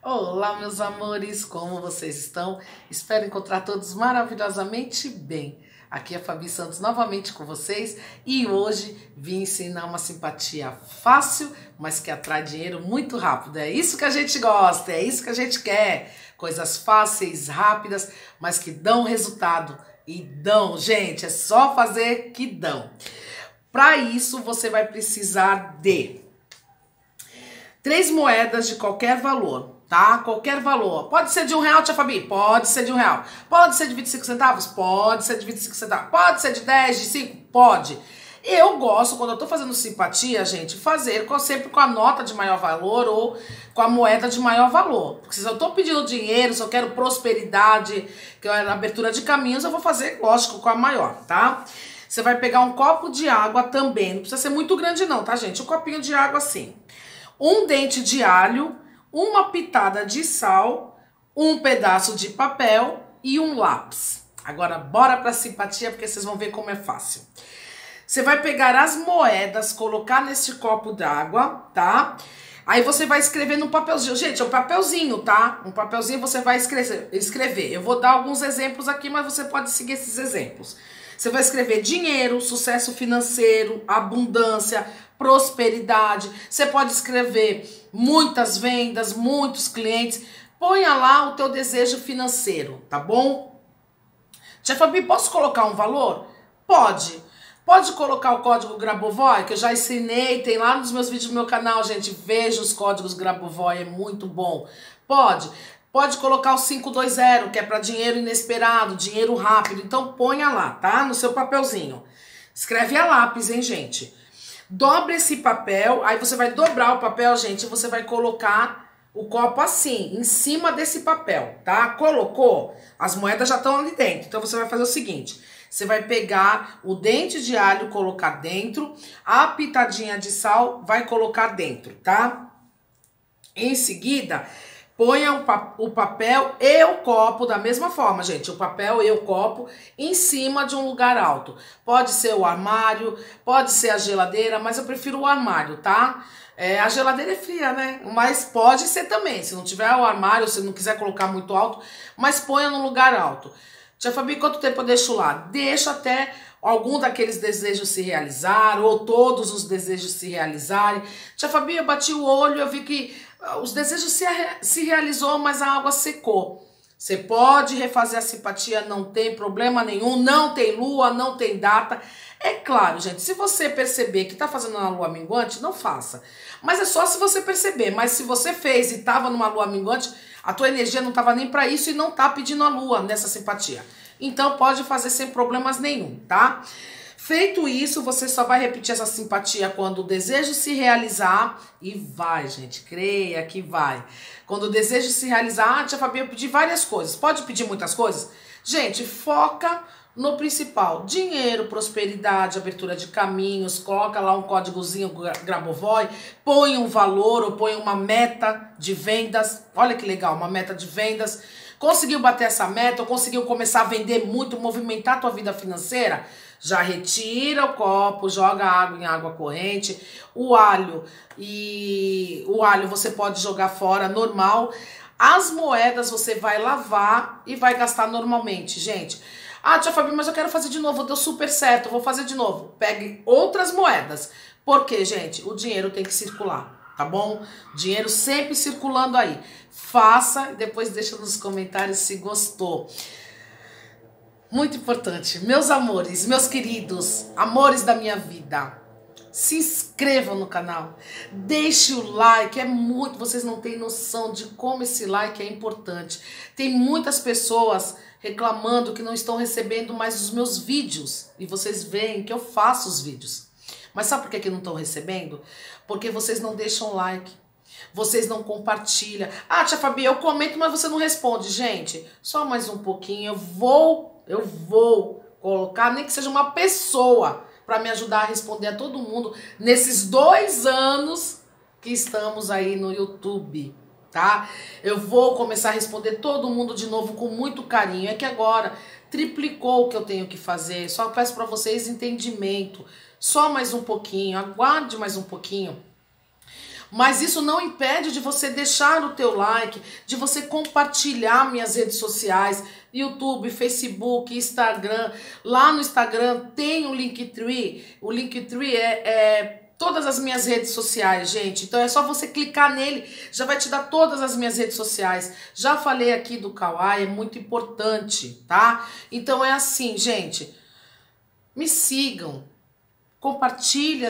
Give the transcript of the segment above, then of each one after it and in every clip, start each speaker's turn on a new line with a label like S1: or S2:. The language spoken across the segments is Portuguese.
S1: Olá, meus amores, como vocês estão? Espero encontrar todos maravilhosamente bem. Aqui é a Fabi Santos novamente com vocês e hoje vim ensinar uma simpatia fácil, mas que atrai dinheiro muito rápido. É isso que a gente gosta, é isso que a gente quer. Coisas fáceis, rápidas, mas que dão resultado. E dão, gente, é só fazer que dão. Para isso, você vai precisar de 3 moedas de qualquer valor, tá? Qualquer valor. Pode ser de R$1, tia Fabi? Pode ser de R$1. Pode ser de 25 centavos? Pode ser de 25 centavos. Pode ser de 10, de 5? Pode. Eu gosto, quando eu tô fazendo simpatia, gente, fazer sempre com a nota de maior valor ou com a moeda de maior valor. Porque se eu tô pedindo dinheiro, se eu quero prosperidade, que é abertura de caminhos, eu vou fazer, lógico, com a maior, tá? Você vai pegar um copo de água também. Não precisa ser muito grande não, tá, gente? Um copinho de água assim. Um dente de alho, uma pitada de sal, um pedaço de papel e um lápis. Agora, bora pra simpatia, porque vocês vão ver como é fácil. Você vai pegar as moedas, colocar nesse copo d'água, tá? Aí você vai escrever no papelzinho. Gente, é um papelzinho, tá? Um papelzinho você vai escrever. Eu vou dar alguns exemplos aqui, mas você pode seguir esses exemplos. Você vai escrever dinheiro, sucesso financeiro, abundância, prosperidade. Você pode escrever muitas vendas, muitos clientes. Ponha lá o teu desejo financeiro, tá bom? Tia Fabi, posso colocar um valor? Pode. Pode colocar o código Grabovoi, que eu já ensinei, tem lá nos meus vídeos do meu canal, gente. Veja os códigos Grabovoi, é muito bom. Pode. Pode colocar o 520, que é para dinheiro inesperado, dinheiro rápido. Então, ponha lá, tá? No seu papelzinho. Escreve a lápis, hein, gente? Dobra esse papel, aí você vai dobrar o papel, gente, e você vai colocar o copo assim, em cima desse papel, tá? Colocou, as moedas já estão ali dentro. Então, você vai fazer o seguinte, você vai pegar o dente de alho, colocar dentro, a pitadinha de sal vai colocar dentro, tá? Em seguida, ponha o papel e o copo da mesma forma, gente. O papel e o copo em cima de um lugar alto. Pode ser o armário, pode ser a geladeira, mas eu prefiro o armário, tá? A geladeira é fria, né? Mas pode ser também. Se não tiver o armário, se não quiser colocar muito alto, mas ponha no lugar alto. Tia Fabi, quanto tempo eu deixo lá? Deixa até algum daqueles desejos se realizar, ou todos os desejos se realizarem. Tia Fabi, eu bati o olho, eu vi que os desejos se realizou, mas a água secou. Você pode refazer a simpatia, não tem problema nenhum, não tem lua, não tem data. É claro, gente, se você perceber que tá fazendo uma lua minguante, não faça. Mas é só se você perceber. Mas se você fez e tava numa lua minguante, a tua energia não tava nem para isso e não tá pedindo a lua nessa simpatia. Então pode fazer sem problemas nenhum, tá? Feito isso, você só vai repetir essa simpatia quando o desejo se realizar e vai, gente, creia que vai. Quando o desejo se realizar, tia Fabi, eu pedi várias coisas. Pode pedir muitas coisas? Gente, foca no principal. Dinheiro, prosperidade, abertura de caminhos, coloca lá um códigozinho Grabovoi, põe um valor ou põe uma meta de vendas. Olha que legal, uma meta de vendas. Conseguiu bater essa meta ou conseguiu começar a vender muito, movimentar a tua vida financeira? Já retira o copo, joga água em água corrente, o alho você pode jogar fora, normal. As moedas você vai lavar e vai gastar normalmente, gente. Ah, tia Fabi, mas eu quero fazer de novo, deu super certo, vou fazer de novo. Pegue outras moedas. Porque, gente, o dinheiro tem que circular, tá bom? Dinheiro sempre circulando aí. Faça e depois deixa nos comentários se gostou. Muito importante, meus amores, meus queridos, amores da minha vida, se inscrevam no canal, deixe o like, vocês não têm noção de como esse like é importante. Tem muitas pessoas reclamando que não estão recebendo mais os meus vídeos, e vocês veem que eu faço os vídeos. Mas sabe por que não estão recebendo? Porque vocês não deixam like. Vocês não compartilham. Ah, tia Fabi, eu comento, mas você não responde. Gente, só mais um pouquinho. Eu vou colocar, nem que seja uma pessoa, para me ajudar a responder a todo mundo nesses 2 anos que estamos aí no YouTube, tá? Eu vou começar a responder todo mundo de novo com muito carinho. É que agora triplicou o que eu tenho que fazer. Só peço para vocês entendimento. Só mais um pouquinho, aguarde mais um pouquinho. Mas isso não impede de você deixar o teu like, de você compartilhar minhas redes sociais, YouTube, Facebook, Instagram. Lá no Instagram tem o Linktree. O Linktree é todas as minhas redes sociais, gente. Então é só você clicar nele, já vai te dar todas as minhas redes sociais. Já falei aqui do Kawaii, é muito importante, tá? Então é assim, gente. Me sigam. Compartilhe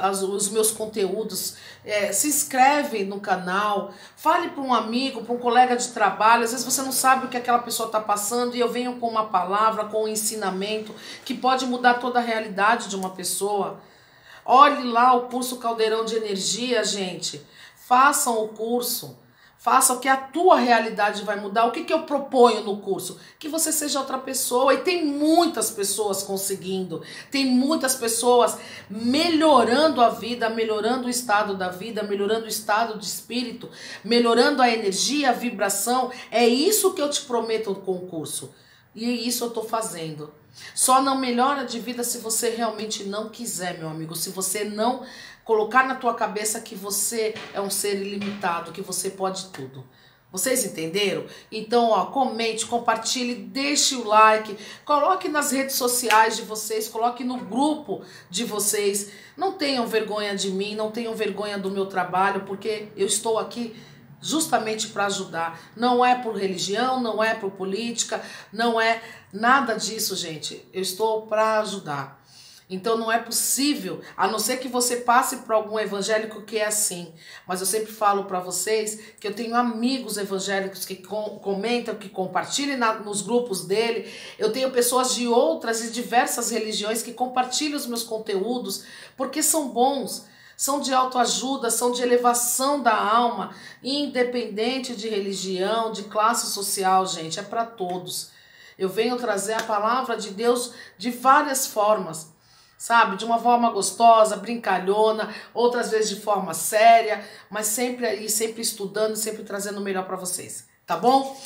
S1: os meus conteúdos, se inscreve no canal, fale para um amigo, para um colega de trabalho. Às vezes você não sabe o que aquela pessoa está passando e eu venho com uma palavra, com um ensinamento que pode mudar toda a realidade de uma pessoa. Olhe lá o curso Caldeirão de Energia, gente. Façam o curso. Faça que a tua realidade vai mudar. O que eu proponho no curso? Que você seja outra pessoa. E tem muitas pessoas conseguindo. Tem muitas pessoas melhorando a vida, melhorando o estado da vida, melhorando o estado de espírito, melhorando a energia, a vibração. É isso que eu te prometo com o curso. E isso eu estou fazendo. Só não melhora de vida se você realmente não quiser, meu amigo. Se você não colocar na tua cabeça que você é um ser ilimitado, que você pode tudo. Vocês entenderam? Então, ó, comente, compartilhe, deixe o like, coloque nas redes sociais de vocês, coloque no grupo de vocês. Não tenham vergonha de mim, não tenham vergonha do meu trabalho, porque eu estou aqui justamente para ajudar. Não é por religião, não é por política, não é nada disso, gente. Eu estou para ajudar. Então não é possível, a não ser que você passe por algum evangélico que é assim. Mas eu sempre falo para vocês que eu tenho amigos evangélicos que comentam, que compartilham nos grupos dele. Eu tenho pessoas de outras e diversas religiões que compartilham os meus conteúdos porque são bons. São de autoajuda, são de elevação da alma, independente de religião, de classe social, gente, é para todos. Eu venho trazer a palavra de Deus de várias formas, sabe? De uma forma gostosa, brincalhona, outras vezes de forma séria, mas sempre aí, sempre estudando, sempre trazendo o melhor para vocês, tá bom?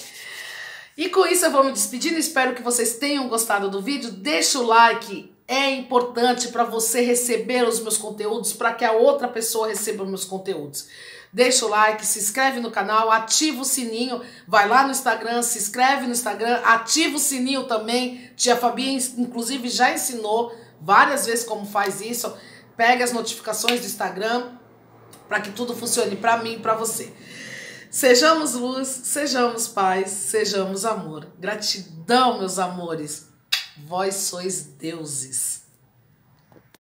S1: E com isso eu vou me despedindo, espero que vocês tenham gostado do vídeo, deixa o like. É importante para você receber os meus conteúdos, para que a outra pessoa receba os meus conteúdos. Deixa o like, se inscreve no canal, ativa o sininho, vai lá no Instagram, se inscreve no Instagram, ativa o sininho também. Tia Fabi, inclusive, já ensinou várias vezes como faz isso. Pega as notificações do Instagram para que tudo funcione para mim e para você. Sejamos luz, sejamos paz, sejamos amor. Gratidão, meus amores. Vós sois deuses.